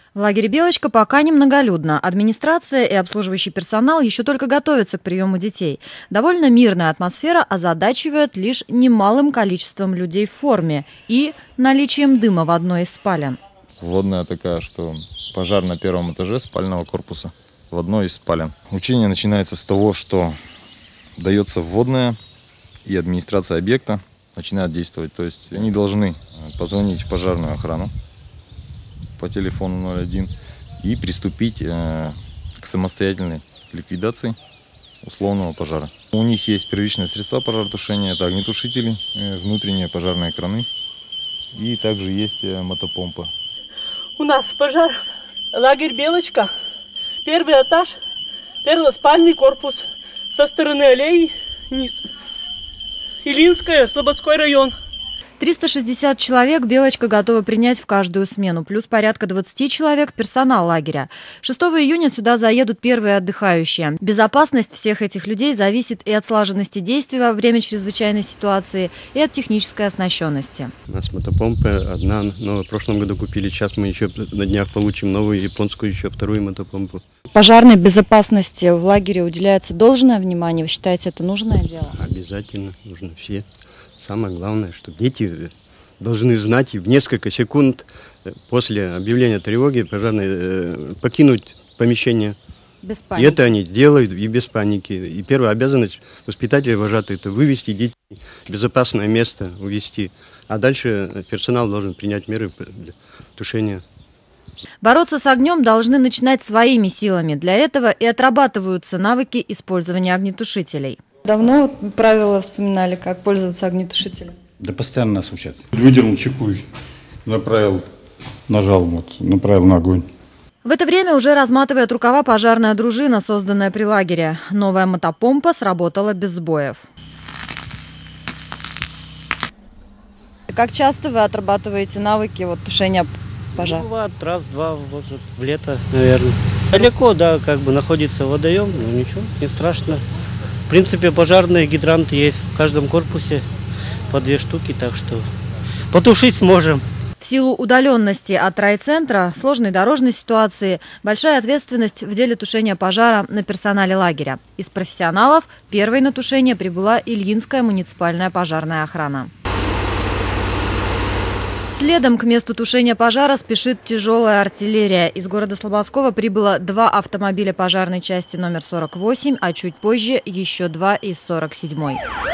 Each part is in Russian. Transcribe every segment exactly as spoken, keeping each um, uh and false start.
В лагере «Белочка» пока немноголюдно. Администрация и обслуживающий персонал еще только готовятся к приему детей. Довольно мирная атмосфера озадачивает лишь немалым количеством людей в форме и наличием дыма в одной из спален. Вводная такая, что пожар на первом этаже спального корпуса в одной из спален. Учение начинается с того, что дается вводная, и администрация объекта начинает действовать. То есть они должны позвонить в пожарную охрану по телефону ноль один и приступить э, к самостоятельной ликвидации условного пожара. У них есть первичные средства пожаротушения, это огнетушители, э, внутренние пожарные краны и также есть э, мотопомпа. У нас пожар, лагерь «Белочка», первый этаж, первоспальный корпус, со стороны аллеи вниз, Илинская, Слободской район. триста шестьдесят человек «Белочка» готова принять в каждую смену, плюс порядка двадцати человек персонал лагеря. шестого июня сюда заедут первые отдыхающие. Безопасность всех этих людей зависит и от слаженности действий во время чрезвычайной ситуации, и от технической оснащенности. У нас мотопомпа одна, но в прошлом году купили, сейчас мы еще на днях получим новую японскую, еще вторую мотопомпу. Пожарной безопасности в лагере уделяется должное внимание. Вы считаете, это нужное дело? Обязательно нужно все. Самое главное, что дети должны знать и в несколько секунд после объявления тревоги пожарной покинуть помещение. Без паники. И это они делают и без паники. И первая обязанность воспитателя вожатых – это вывести детей в безопасное место, увести. А дальше персонал должен принять меры для тушения. Бороться с огнем должны начинать своими силами. Для этого и отрабатываются навыки использования огнетушителей. Давно правила вспоминали, как пользоваться огнетушителем? Да постоянно нас учат. Выдернул чеку, направил, нажал, вот, направил на огонь. В это время уже разматывает рукава пожарная дружина, созданная при лагере. Новая мотопомпа сработала без сбоев. Как часто вы отрабатываете навыки вот, тушения пожара? Бывает раз-два, вот в лето, наверное. Далеко, да, как бы находится водоем, но ничего, не страшно. В принципе, пожарные гидранты есть в каждом корпусе по две штуки, так что потушить сможем. В силу удаленности от райцентра, сложной дорожной ситуации, большая ответственность в деле тушения пожара на персонале лагеря. Из профессионалов первой на тушение прибыла Ильинская муниципальная пожарная охрана. Следом к месту тушения пожара спешит тяжелая артиллерия. Из города Слободского прибыло два автомобиля пожарной части номер сорок восемь, а чуть позже еще два из сорок седьмой.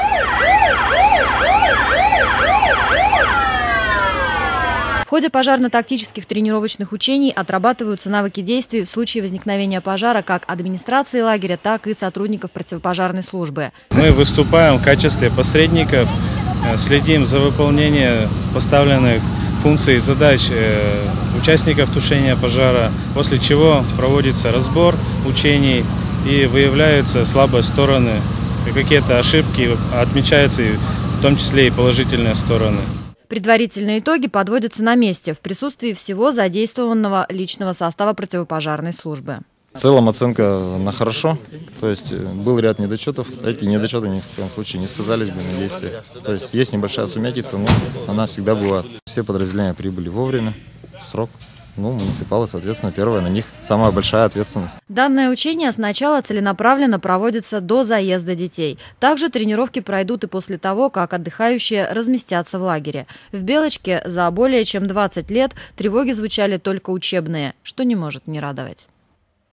В ходе пожарно-тактических тренировочных учений отрабатываются навыки действий в случае возникновения пожара как администрации лагеря, так и сотрудников противопожарной службы. Мы выступаем в качестве посредников, следим за выполнением поставленных функций и задач участников тушения пожара, после чего проводится разбор учений и выявляются слабые стороны, какие-то ошибки, отмечаются в том числе и положительные стороны. Предварительные итоги подводятся на месте в присутствии всего задействованного личного состава противопожарной службы. В целом оценка на хорошо, то есть был ряд недочетов, эти недочеты ни в коем случае не сказались бы на действии. То есть есть небольшая сумятица, но она всегда бывает. Все подразделения прибыли вовремя, в срок. Ну, муниципалы, соответственно, первая на них самая большая ответственность. Данное учение сначала целенаправленно проводится до заезда детей. Также тренировки пройдут и после того, как отдыхающие разместятся в лагере. В «Белочке» за более чем двадцать лет тревоги звучали только учебные, что не может не радовать.